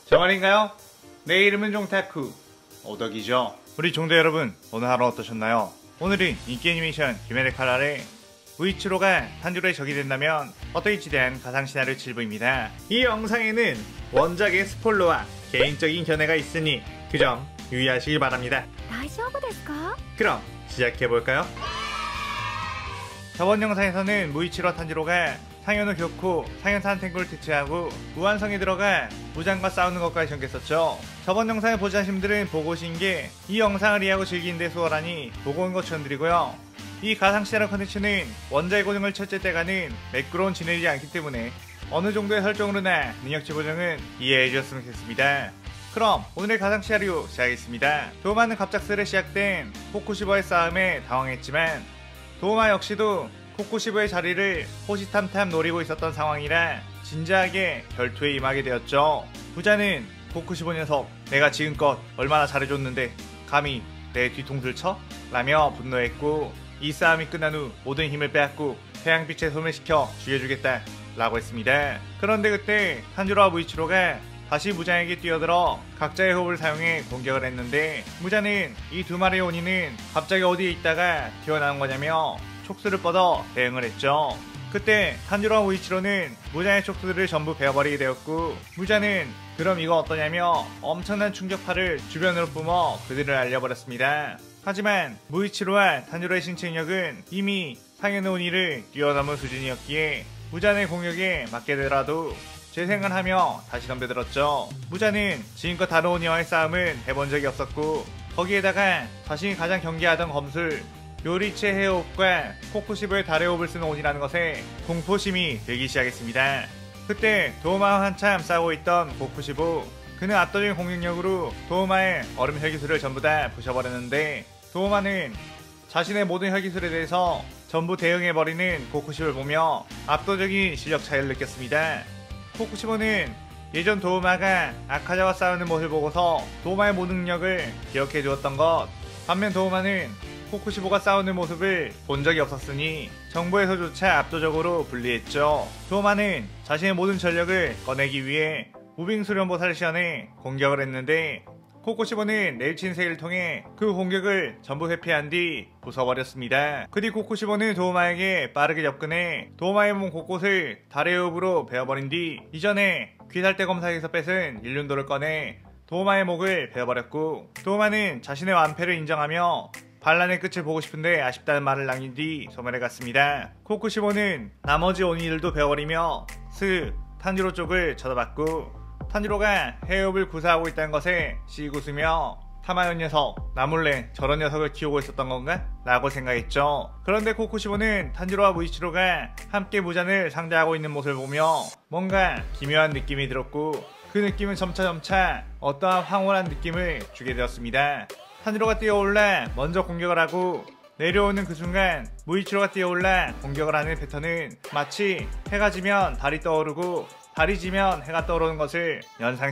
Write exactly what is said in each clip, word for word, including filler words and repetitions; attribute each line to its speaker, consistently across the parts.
Speaker 1: 저 말인가요? 내 이름은 종타쿠 오덕이죠. 우리 종대 여러분, 오늘 하루 어떠셨나요? 오늘은 인기 애니메이션 히메네 칼날의 무이치로가 탄지로의 적이 된다면 어떨지에 대한 가상 시나리오 칠부입니다. 이 영상에는 원작의 스포일러와 개인적인 견해가 있으니 그 점 유의하시길 바랍니다. 그럼 시작해볼까요? 저번 영상에서는 무이치로 탄지로가 상현우 교코, 상현산 탱구를 퇴치하고 무한성에 들어가 무장과 싸우는 것까지 전개했었죠. 저번 영상을 보지 않으신 분들은 보고 오신 게 이 영상을 이해하고 즐기는데 수월하니 보고 온 것 추천드리고요. 이 가상 시나리오 컨텐츠는 원작의 고정을 첫째 때가는 매끄러운 진행이지 않기 때문에 어느 정도의 설정으로나 능력치 보정은 이해해 주셨으면 좋겠습니다. 그럼 오늘의 가상 시나리오 시작하겠습니다. 도마는 갑작스레 시작된 코쿠시버의 싸움에 당황했지만 도마 역시도 코쿠시버의 자리를 호시탐탐 노리고 있었던 상황이라 진지하게 결투에 임하게 되었죠. 부자는 코쿠시버 녀석, 내가 지금껏 얼마나 잘해줬는데 감히 내 뒤통수를 쳐? 라며 분노했고, 이 싸움이 끝난 후 모든 힘을 빼앗고 태양빛에 소멸시켜 죽여주겠다 라고 했습니다. 그런데 그때 탄지로와 무이치로가 다시 무장에게 뛰어들어 각자의 호흡을 사용해 공격을 했는데, 무자는 이 두 마리의 오니는 갑자기 어디에 있다가 튀어나온 거냐며 촉수를 뻗어 대응을 했죠. 그때 탄지로와 무이치로는 무자의 촉수들을 전부 베어버리게 되었고, 무자는 그럼 이거 어떠냐며 엄청난 충격파를 주변으로 뿜어 그들을 알려버렸습니다. 하지만 무이치로와 탄지로의 신체능력은 이미 상현의 오니를 뛰어넘은 수준이었기에 무자의 공격에 맞게 되더라도 재생을 하며 다시 덤벼들었죠. 무자는 지금껏 다른 오니와의 싸움은 해본 적이 없었고, 거기에다가 자신이 가장 경계하던 검술 요리체 헤어옵과 코쿠시버의 달의 호흡을 쓰는 오니라는 것에 공포심이 들기 시작했습니다. 그때 도우마와 한참 싸우고 있던 코쿠시버, 그는 압도적인 공격력으로 도우마의 얼음 혈기술을 전부 다 부셔버렸는데, 도우마는 자신의 모든 혈기술에 대해서 전부 대응해버리는 코쿠시버를 보며 압도적인 실력 차이를 느꼈습니다. 코쿠시버는 예전 도우마가 아카자와 싸우는 모습을 보고서 도우마의 모든 능력을 기억해 주었던 것, 반면 도우마는 코쿠시버가 싸우는 모습을 본 적이 없었으니 정보에서조차 압도적으로 불리했죠. 도우마는 자신의 모든 전력을 꺼내기 위해 무빙 수련보살을 시연해 공격을 했는데, 코쿠시버는 내일친 세계를 통해 그 공격을 전부 회피한 뒤 부숴버렸습니다. 그 뒤 코쿠시버는 도우마에게 빠르게 접근해 도우마의 몸 곳곳을 달의 호흡으로 베어버린 뒤 이전에 귀살대 검사에서 뺏은 일륜도를 꺼내 도우마의 목을 베어버렸고, 도우마는 자신의 완패를 인정하며 반란의 끝을 보고 싶은데 아쉽다는 말을 남긴 뒤 소멸해갔습니다. 코쿠시버는 나머지 오니들도 베어버리며 스 탄지로 쪽을 쳐다봤고, 탄지로가 해협을 구사하고 있다는 것에 씩 웃으며 타마연 녀석, 나 몰래 저런 녀석을 키우고 있었던 건가? 라고 생각했죠. 그런데 코쿠시버는 탄지로와 무이치로가 함께 무잔을 상대하고 있는 모습을 보며 뭔가 기묘한 느낌이 들었고, 그 느낌은 점차점차 어떠한 황홀한 느낌을 주게 되었습니다. 탄지로가 뛰어올라 먼저 공격을 하고 내려오는 그 순간 무이치로가 뛰어올라 공격을 하는 패턴은 마치 해가 지면 달이 떠오르고 달이 지면 해가 떠오르는 것을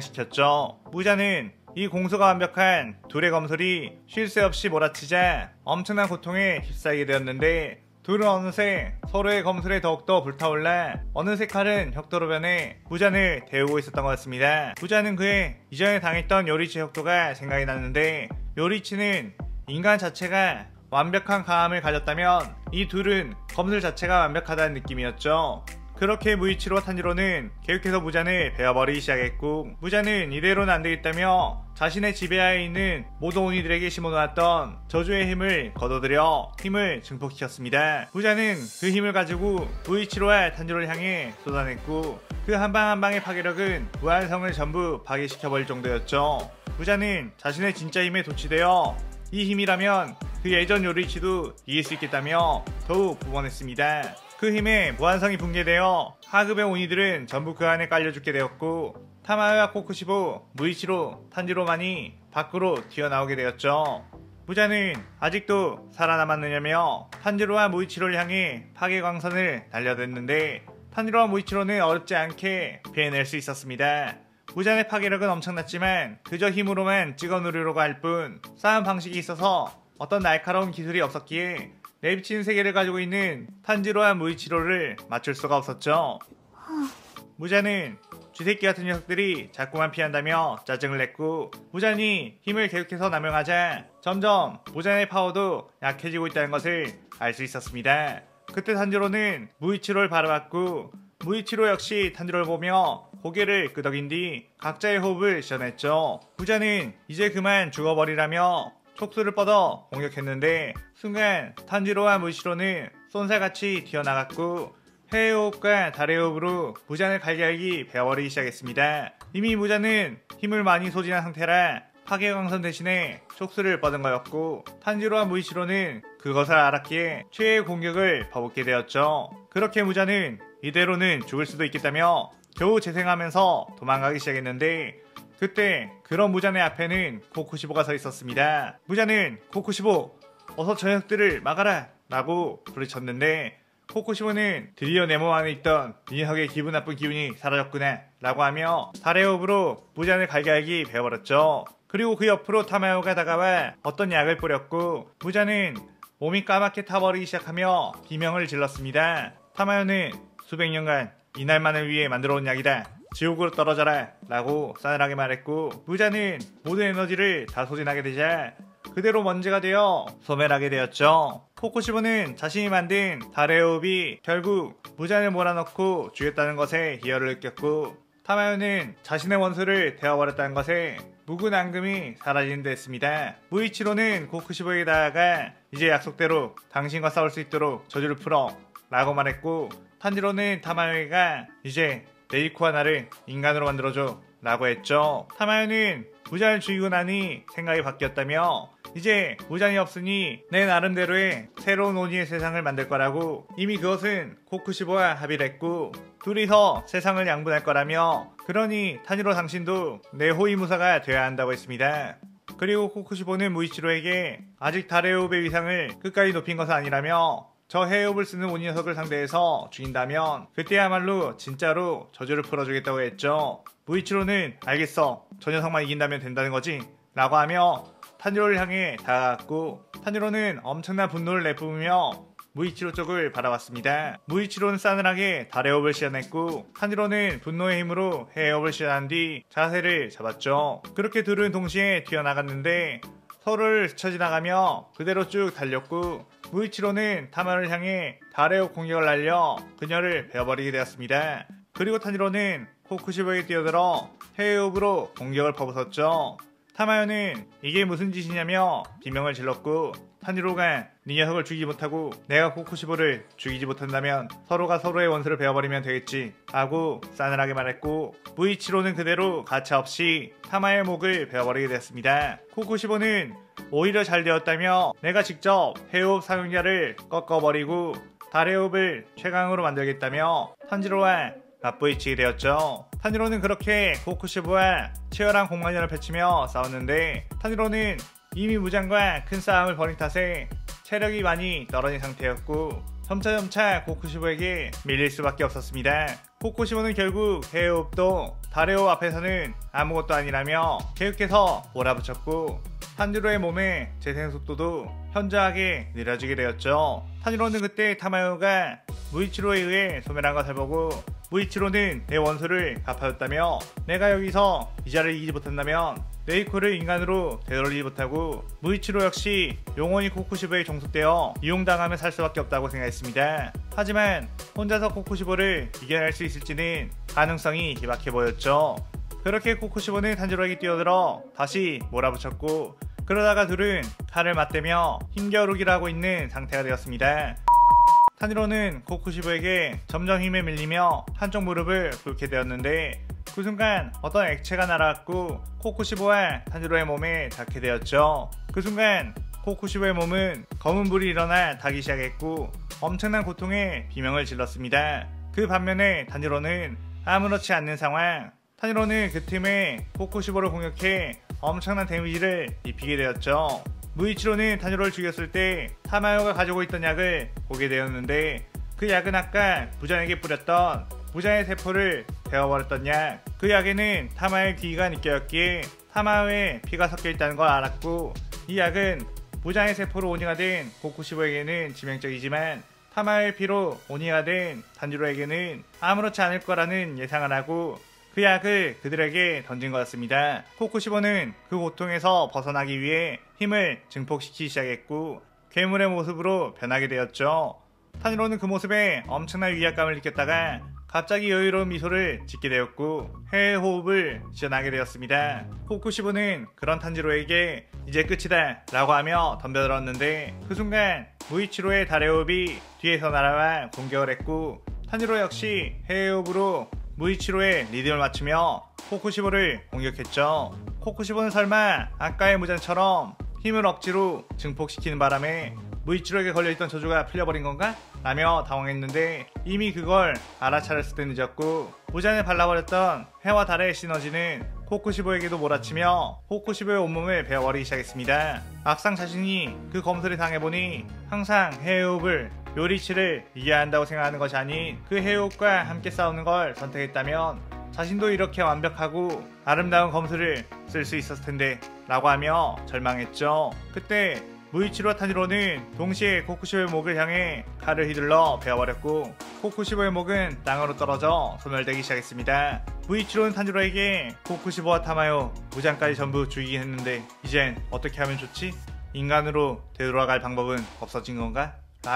Speaker 1: 연상시켰죠. 무자는 이 공수가 완벽한 둘의 검술이 쉴 새 없이 몰아치자 엄청난 고통에 휩싸이게 되었는데, 둘은 어느새 서로의 검술에 더욱더 불타올라 어느새 칼은 혁도로 변해 무잔을 데우고 있었던 것 같습니다. 무자는 그의 이전에 당했던 요리치 혁도가 생각이 났는데, 요리치는 인간 자체가 완벽한 강함을 가졌다면 이 둘은 검술 자체가 완벽하다는 느낌이었죠. 그렇게 무이치로와 탄지로는 계속해서 무잔을 베어버리기 시작했고, 무잔은 이대로는 안되겠다며 자신의 지배하에 있는 모든 오니들에게 심어놓았던 저주의 힘을 걷어들여 힘을 증폭시켰습니다. 무잔은 그 힘을 가지고 무이치로와 탄지로를 향해 쏟아냈고, 그 한방 한방의 파괴력은 무한성을 전부 파괴시켜버릴 정도였죠. 무자는 자신의 진짜 힘에 도취되어 이 힘이라면 그 예전 요리치도 이길 수 있겠다며 더욱 부번했습니다. 그 힘에 무한성이 붕괴되어 하급의 오니들은 전부 그 안에 깔려 죽게 되었고, 타마와 코쿠시버, 무이치로, 탄지로만이 밖으로 튀어나오게 되었죠. 무자는 아직도 살아남았느냐며 탄지로와 무이치로를 향해 파괴 광선을 날려댔는데, 탄지로와 무이치로는 어렵지 않게 피해낼 수 있었습니다. 무잔의 파괴력은 엄청났지만 그저 힘으로만 찍어 누르려고 할 뿐 싸움 방식이 있어서 어떤 날카로운 기술이 없었기에 내비치는 세계를 가지고 있는 탄지로와 무이치로를 맞출 수가 없었죠. 무자는 쥐새끼 같은 녀석들이 자꾸만 피한다며 짜증을 냈고 무잔이 힘을 계속해서 남용하자 점점 무잔의 파워도 약해지고 있다는 것을 알 수 있었습니다. 그때 탄지로는 무이치로를 바라봤고 무이치로 역시 탄지로를 보며 고개를 끄덕인 뒤 각자의 호흡을 시전했죠. 무잔은 이제 그만 죽어버리라며 촉수를 뻗어 공격했는데 순간 탄지로와 무이치로는 쏜살같이 튀어나갔고 해의 호흡과 달의 호흡으로 무잔을 갈기갈기 베어버리기 시작했습니다. 이미 무잔은 힘을 많이 소진한 상태라 파괴광선 대신에 촉수를 뻗은 거였고 탄지로와 무이치로는 그것을 알았기에 최애의 공격을 퍼붓게 되었죠. 그렇게 무잔은 이대로는 죽을 수도 있겠다며 겨우 재생하면서 도망가기 시작했는데 그때 그런 무잔의 앞에는 코쿠시보가 서 있었습니다. 무잔은 코쿠시보 어서 저 녀석들을 막아라 라고 부르쳤는데 코쿠시보는 드디어 내 몸 안에 있던 이 녀석의 기분 나쁜 기운이 사라졌구나 라고 하며 달의 호흡으로 무잔을 갈기갈기 베어버렸죠. 그리고 그 옆으로 타마요가 다가와 어떤 약을 뿌렸고 무잔은 몸이 까맣게 타버리기 시작하며 비명을 질렀습니다. 타마요는 수백 년간 이날만을 위해 만들어온 약이다. 지옥으로 떨어져라 라고 싸늘하게 말했고 무잔은 모든 에너지를 다 소진하게 되자 그대로 먼지가 되어 소멸하게 되었죠. 코쿠시보는 자신이 만든 달의 호흡이 결국 무잔을 몰아넣고 죽였다는 것에 희열을 느꼈고 타마요는 자신의 원수를 데워버렸다는 것에 묵은 앙금이 사라지는 데 했습니다. 무이치로는 코쿠시보에게 다가가 이제 약속대로 당신과 싸울 수 있도록 저주를 풀어 라고 말했고 탄지로는 타마요가 이제 네이코와 나를 인간으로 만들어줘 라고 했죠. 타마요는 무잔을 죽이고 나니 생각이 바뀌었다며 이제 무잔이 없으니 내 나름대로의 새로운 오니의 세상을 만들 거라고 이미 그것은 코쿠시보와 합의를 했고 둘이서 세상을 양분할 거라며 그러니 탄지로 당신도 내 호위무사가 되어야 한다고 했습니다. 그리고 코쿠시보는 무이치로에게 아직 달의 호흡의 위상을 끝까지 높인 것은 아니라며 저 해협을 쓰는 오니 녀석을 상대해서 죽인다면 그때야말로 진짜로 저주를 풀어주겠다고 했죠. 무이치로는 알겠어 저 녀석만 이긴다면 된다는 거지 라고 하며 탄지로를 향해 다가갔고 탄지로는 엄청난 분노를 내뿜으며 무이치로 쪽을 바라봤습니다. 무이치로는 싸늘하게 달의 호흡을 시전했고 탄지로는 분노의 힘으로 해협을 시전한 뒤 자세를 잡았죠. 그렇게 둘은 동시에 튀어나갔는데 서로를 스쳐 지나가며 그대로 쭉 달렸고 무이치로는 타마를 향해 달의 호흡 공격을 날려 그녀를 베어버리게 되었습니다. 그리고 탄지로는 코쿠시보에게 뛰어들어 해의 호흡으로 공격을 퍼붓었죠. 타마요는 이게 무슨 짓이냐며 비명을 질렀고 탄지로가 네 녀석을 죽이지 못하고 내가 코쿠시보를 죽이지 못한다면 서로가 서로의 원수를 베어버리면 되겠지 라고 싸늘하게 말했고 무이치로는 그대로 가차없이 타마의 목을 베어버리게 되었습니다. 코쿠시보는 오히려 잘 되었다며 내가 직접 해호흡 사용자를 꺾어버리고 달의 호흡을 최강으로 만들겠다며 탄지로와 맞부딪히게 되었죠. 탄지로는 그렇게 코쿠시보와 치열한 공방전을 펼치며 싸웠는데 탄지로는 이미 무장과 큰 싸움을 벌인 탓에 체력이 많이 떨어진 상태였고 점차점차 코쿠시보에게 밀릴 수밖에 없었습니다. 코쿠시보는 결국 해호흡도 달의 호흡 앞에서는 아무것도 아니라며 계속해서 몰아붙였고 탄지로의 몸의 재생 속도도 현저하게 느려지게 되었죠. 탄지로는 그때 타마요가 무이치로에 의해 소멸한 것을 보고 무이치로는 내 원수를 갚아줬다며 내가 여기서 이자를 이기지 못한다면 네이코를 인간으로 되돌리지 못하고 무이치로 역시 영원히 코쿠시보에 종속되어 이용당하며 살 수밖에 없다고 생각했습니다. 하지만 혼자서 코쿠시보를 이겨낼 수 있을지는 가능성이 희박해 보였죠. 그렇게 코쿠시보는 탄지로에게 뛰어들어 다시 몰아붙였고 그러다가 둘은 칼을 맞대며 힘겨루기를 하고 있는 상태가 되었습니다. 탄지로는 코쿠시보에게 점점 힘에 밀리며 한쪽 무릎을 꿇게 되었는데 그 순간 어떤 액체가 날아왔고 코쿠시보와 탄지로의 몸에 닿게 되었죠. 그 순간 코쿠시보의 몸은 검은 불이 일어나 닿기 시작했고 엄청난 고통에 비명을 질렀습니다. 그 반면에 탄지로는 아무렇지 않는 상황. 탄지로는 그 틈에 코쿠시보를 공격해 엄청난 데미지를 입히게 되었죠. 무이치로는 탄지로를 죽였을 때 타마요가 가지고 있던 약을 보게 되었는데 그 약은 아까 무잔에게 뿌렸던 무잔의 세포를 베어버렸던 약. 그 약에는 타마의 기가 느껴졌기에 타마의 피가 섞여 있다는 걸 알았고 이 약은 무잔의 세포로 오니가 된 코쿠시보에게는致命적이지만 타마의 피로 오니가 된 탄지로에게는 아무렇지 않을 거라는 예상을 하고 그 약을 그들에게 던진 거였습니다. 코쿠시보는 그 고통에서 벗어나기 위해 힘을 증폭시키기 시작했고 괴물의 모습으로 변하게 되었죠. 탄지로는 그 모습에 엄청난 위압감을 느꼈다가 갑자기 여유로운 미소를 짓게 되었고 해외 호흡을 지어나게 되었습니다. 코쿠시보는 그런 탄지로에게 이제 끝이다 라고 하며 덤벼들었는데 그 순간 무이치로의 달의 호흡이 뒤에서 날아와 공격을 했고 탄지로 역시 해외 호흡으로 무이치로의 리듬을 맞추며 코쿠시보를 공격했죠. 코쿠시보는 설마 아까의 무장처럼 힘을 억지로 증폭시키는 바람에 무이치로에게 걸려있던 저주가 풀려버린 건가? 라며 당황했는데 이미 그걸 알아차렸을 때 늦었고 무장을 발라버렸던 해와 달의 시너지는 코쿠시보에게도 몰아치며 코쿠시보의 온몸을 베어버리기 시작했습니다. 막상 자신이 그 검소를 당해보니 항상 해호흡을 요리치를 이겨야 한다고 생각하는 것이 아닌 그 해호흡과 함께 싸우는 걸 선택했다면 자신도 이렇게 완벽하고 아름다운 검수를 쓸 수 있었을 텐데 라고 하며 절망했죠. 그때 무이치로와 탄지로는 동시에 코쿠시보의 목을 향해 칼을 휘둘러 베어버렸고 코쿠시보의 목은 땅으로 떨어져 소멸되기 시작했습니다. 무이치로는 탄지로에게 코쿠시보와 타마요 무장까지 전부 죽이긴 했는데 이젠 어떻게 하면 좋지? 인간으로 되돌아갈 방법은 없어진 건가?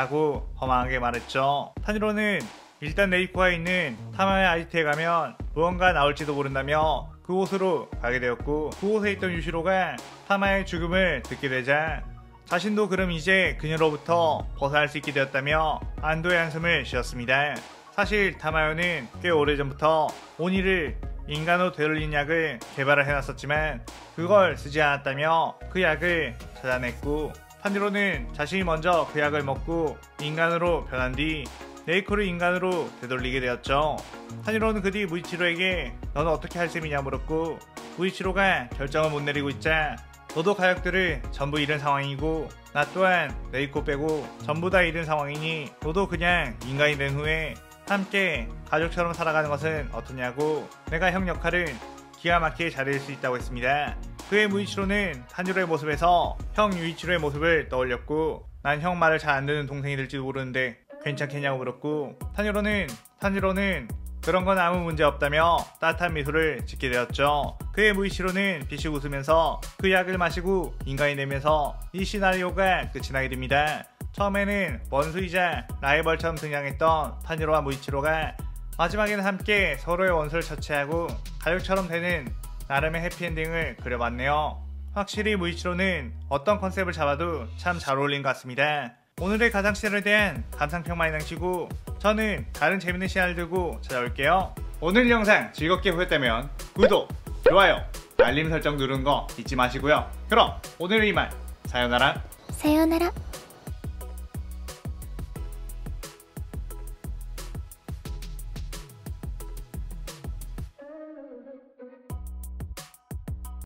Speaker 1: 라고 허망하게 말했죠. 탄지로는 일단 네이코가 있는 타마의 아지트에 가면 무언가 나올지도 모른다며 그곳으로 가게 되었고 그곳에 있던 유시로가 타마의 죽음을 듣게 되자 자신도 그럼 이제 그녀로부터 벗어날 수 있게 되었다며 안도의 한숨을 쉬었습니다. 사실 타마요는 꽤 오래전부터 오니를 인간으로 되돌린 약을 개발을 해놨었지만 그걸 쓰지 않았다며 그 약을 찾아냈고 탄지로는 자신이 먼저 그 약을 먹고 인간으로 변한 뒤 네이코를 인간으로 되돌리게 되었죠. 탄지로는 그 뒤 무이치로에게 너는 어떻게 할 셈이냐 물었고 무이치로가 결정을 못 내리고 있자 너도 가족들을 전부 잃은 상황이고 나 또한 네이코 빼고 전부 다 잃은 상황이니 너도 그냥 인간이 된 후에 함께 가족처럼 살아가는 것은 어떠냐고 내가 형 역할을 기가 막히게 잘해줄 수 있다고 했습니다. 그의 무이치로는 탄지로의 모습에서 형 유이치로의 모습을 떠올렸고 난 형 말을 잘 안 듣는 동생이 될지도 모르는데 괜찮겠냐고 물었고 탄지로는 탄지로는 그런 건 아무 문제 없다며 따뜻한 미소를 짓게 되었죠. 그의 무이치로는 비씩 웃으면서 그 약을 마시고 인간이 되면서 이 시나리오가 끝이 나게 됩니다. 처음에는 원수이자 라이벌처럼 등장했던 탄지로와 무이치로가 마지막에는 함께 서로의 원수를 처치하고 가족처럼 되는 나름의 해피엔딩을 그려봤네요. 확실히 무이치로는 어떤 컨셉을 잡아도 참 잘 어울린 것 같습니다. 오늘의 가상 시나리오에 대한 감상평 많이 남기시고 저는 다른 재밌는 시나리오 들고 찾아올게요. 오늘 영상 즐겁게 보셨다면 구독, 좋아요, 알림 설정 누르는 거 잊지 마시고요. 그럼 오늘은 이만 사요나라
Speaker 2: 사요나라.